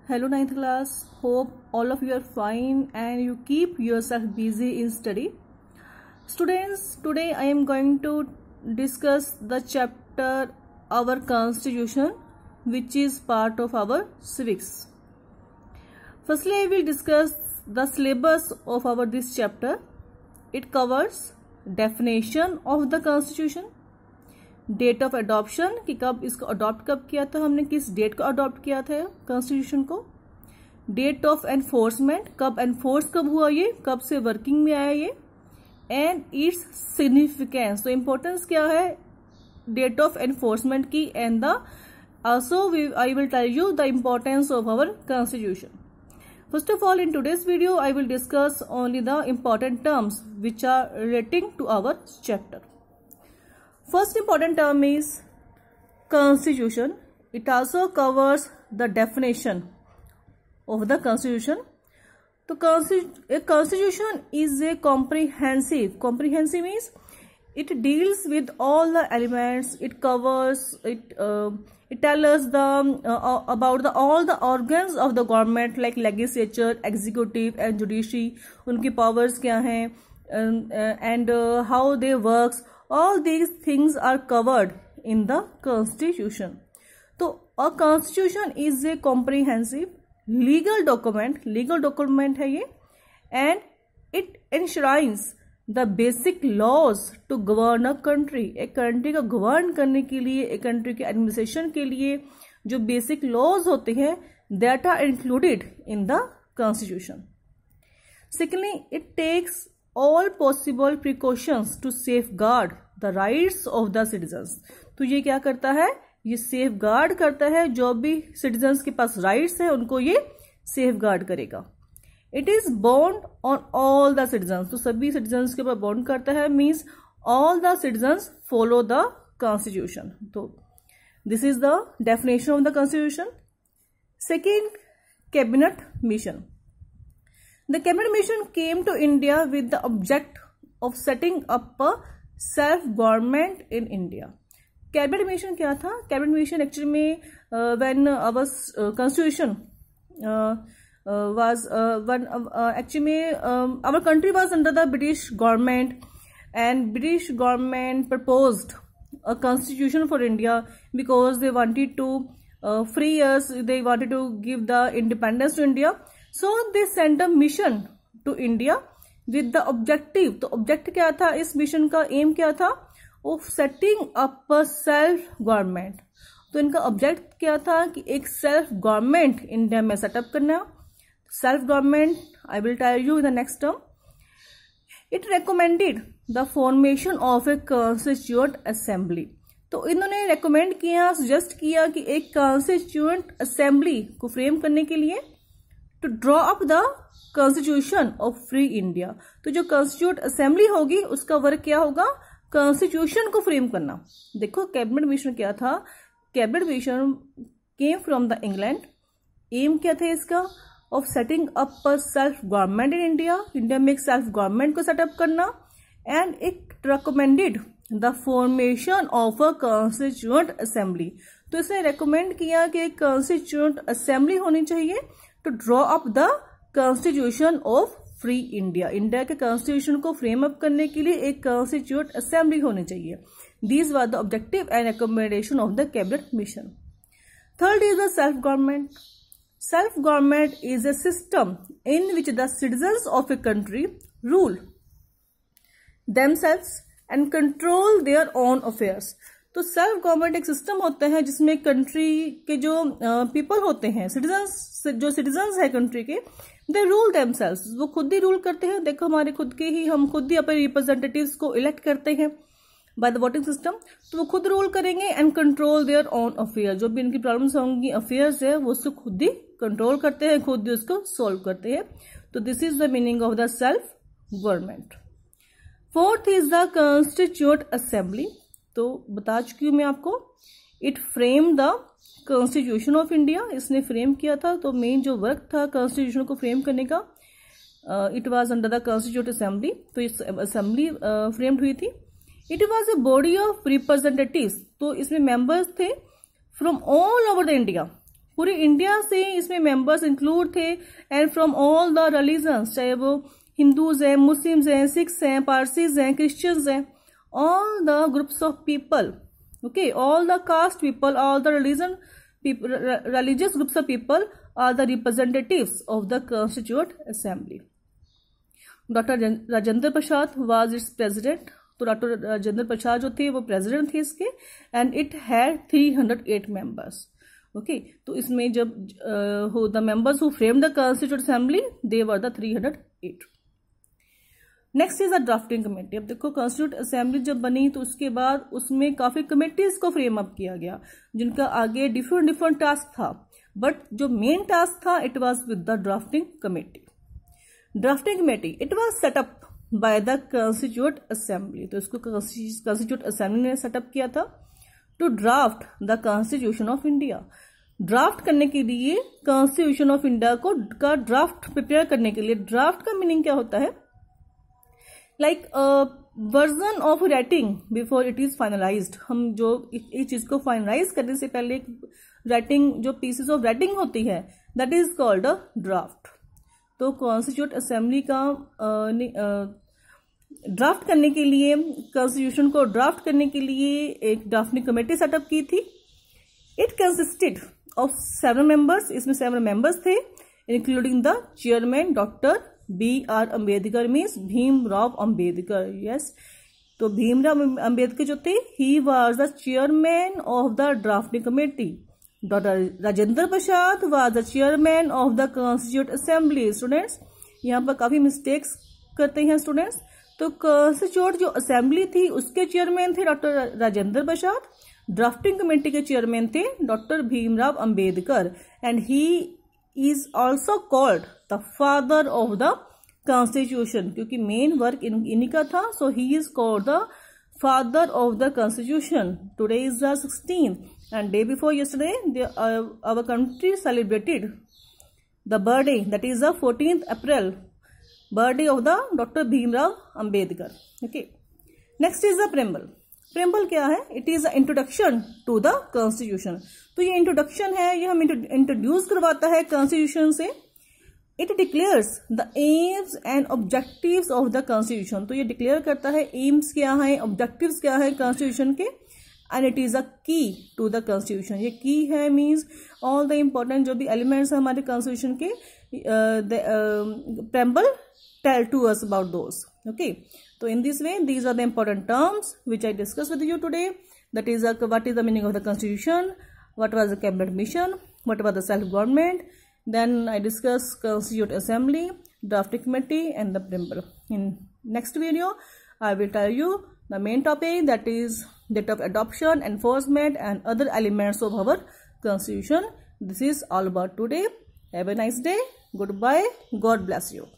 Hello 9th class. Hope all of you are fine and you keep yourself busy in study. Students, today I am going to discuss the chapter Our Constitution, which is part of our civics. Firstly, I will discuss the syllabus of our this chapter. It covers definition of the Constitution, date of adoption कि कब इसको adopt कब किया था, हमने किस date को adopt किया था कॉन्स्टिट्यूशन को, डेट ऑफ एनफोर्समेंट कब एनफोर्स कब हुआ, ये कब से वर्किंग में आया ये, एंड इट्स सिग्निफिकेंस, तो इम्पोर्टेंस क्या है डेट ऑफ एनफोर्समेंट की, and the also I will tell you the importance of our constitution. First of all, in today's video I will discuss only the important terms which are relating to our chapter. First important term is constitution. It also covers the definition of the constitution. So a constitution is a comprehensive means it deals with all the elements. It covers it tells us about all the organs of the government like legislature, executive and judiciary, उनकी powers क्या हैं, and how they works. All these things are covered in the constitution. So a constitution is a comprehensive legal document है ये, and it enshrines the basic laws to govern a country. एक country को govern करने के लिए, एक country के administration के लिए जो बेसिक लॉज होते हैं that are included in the constitution. Secondly, it takes all possible precautions to safeguard the rights of the citizens. तो ये क्या करता है, ये safeguard करता है, जो भी citizens के पास rights है उनको ये safeguard करेगा. It is bound on all the citizens. तो सभी citizens के ऊपर bond करता है, means all the citizens follow the constitution. तो this is the definition of the constitution. Second, cabinet mission. The cabinet mission came to India with the object of setting up a self-government in India. Cabinet mission क्या था? Cabinet mission actually में when our constitution was actually our country was under the British government, and British government proposed a constitution for India because they wanted to free us, they wanted to give the independence to India. So they sent a mission to India with the objective. तो object क्या था, इस mission का aim क्या था, of setting up a self government. तो इनका object क्या था कि एक self government इंडिया में setup करना. Self government I will tell you in the next term. It recommended the formation of a constituent assembly. तो इन्होंने recommend किया, suggest किया कि एक constituent assembly को frame करने के लिए to draw up the constitution of free India. तो जो constituent assembly होगी उसका वर्क क्या होगा, constitution को frame करना. देखो कैबिनेट मिशन क्या था, cabinet mission came from the England. Aim क्या था इसका, of setting up a self government in India. India में एक self government को सेटअप करना, and it recommended the formation of a constituent assembly. तो इसने recommend किया कि एक constituent assembly होनी चाहिए to draw up the constitution of free India. India के constitution को frame up करने के लिए एक constituent assembly होनी चाहिए. These were the objective and recommendation of the cabinet mission. Third is the self government. Self government is a system in which the citizens of a country rule themselves and control their own affairs. तो self government एक system होता है जिसमें country के जो people होते हैं, जो सिटीजन्स है कंट्री के, दे रूल देमसेल्व्स, वो खुद ही रूल करते हैं. देखो हमारे खुद के ही, हम खुद ही अपने रिप्रेजेंटेटिव्स को इलेक्ट करते हैं बाय द वोटिंग सिस्टम. तो वो खुद रूल करेंगे and control their own affair. जो भी इनकी प्रॉब्लम्स होंगी, अफेयर्स है, वो उसको खुद ही कंट्रोल करते हैं, खुद ही उसको सोल्व करते हैं. तो this is the meaning of the self government. Fourth is the constitute assembly. तो बता चुकी हूं मैं आपको, it frame the constitution of India. इसने फ्रेम किया था. तो मेन जो वर्क था कॉन्स्टिट्यूशन को फ्रेम करने का, it was under the constitute assembly. तो इस असेंबली फ्रेम्ड हुई थी. It was a body of representatives. तो इसमें मेंबर्स थे from all over the India. पूरे इंडिया से इसमें मेंबर्स इंक्लूड थे and from all the religions, चाहे वो हिंदूज हैं, मुस्लिम्स हैं, सिख्स हैं, पारसीज हैं, क्रिश्चियंस हैं, all the groups of people, okay, all the caste people, all the religious groups of people are the representatives of the Constituent Assembly. Dr. Rajendra Prasad was its president. तो doctor Rajendra Prasad जो थे वो president थे इसके, and it had 308 members. Okay, तो इसमें जब the members who frame the constituent assembly they were the 308. Next is the drafting committee. अब देखो कॉन्स्टिट्यूएंट असेंबली जब बनी तो उसके बाद उसमें काफी कमेटीज को फ्रेम अप किया गया जिनका आगे डिफरेंट टास्क था, बट जो मेन टास्क था it was with the drafting committee. Drafting committee it was setup by the constituent assembly. तो इसको कॉन्स्टिट्यूएंट असेंबली ने सेटअप किया था to draft the constitution of India. Draft करने के लिए कॉन्स्टिट्यूशन ऑफ इंडिया को का ड्राफ्ट प्रिपेयर करने के लिए. ड्राफ्ट का मीनिंग क्या होता है? Like version of writing before it is finalised. हम जो इस चीज को फाइनलाइज करने से पहले एक राइटिंग, जो पीसेस ऑफ राइटिंग होती है, that is called a draft. तो कॉन्स्टिट्यूएंट असेंबली का ड्राफ्ट करने के लिए, कॉन्स्टिट्यूशन को ड्राफ्ट करने के लिए एक ड्राफ्टिंग कमेटी सेटअप की थी. It consisted of 7 members. इसमें 7 मेंबर्स थे, including the chairman doctor B.R. Ambedkar, means Bhimrao Ambedkar. Yes, तो भीमराव अम्बेडकर जो थे, he was the chairman of the drafting committee. Doctor Rajendra Prasad was the chairman of the constituent assembly. Students, यहाँ पर काफी मिस्टेक्स करते हैं स्टूडेंट्स. तो कॉन्स्टिट्यूएंट जो असेंबली थी उसके चेयरमैन थे doctor Rajendra Prasad. Drafting committee के चेयरमैन थे doctor Bhimrao Ambedkar, and he is also called the father of the constitution, क्योंकि मेन वर्क इन्हीं का था. so he is called the father of the constitution. Today is the 16th and day before yesterday our country celebrated the birthday, that is the 14th April, birthday of the Dr. Bhimrao Ambedkar. Okay, next is the preamble. Preamble क्या है? It is introduction to the constitution. तो ये introduction है, ये हम introduce करवाता है constitution से. It declares the aims and objectives of the constitution. तो ये डिक्लेयर करता है एम्स क्या है, ऑब्जेक्टिव्स क्या है कॉन्स्टिट्यूशन के, एंड इट इज अ की टू द कॉन्स्टिट्यूशन. ये की है मीन्स ऑल द इम्पोर्टेंट जो भी एलिमेंट्स है हमारे कॉन्स्टिट्यूशन के, preamble tell to us about those. Okay, so in this way these are the important terms which I discussed with you today. That is what is the meaning of the constitution, what was the cabinet mission, what was the self government, then I discuss constituent assembly, drafting committee and the preamble. In next video I will tell you the main topic, that is date of adoption, enforcement and other elements of our constitution. This is all about today. Have a nice day. Goodbye. God bless you.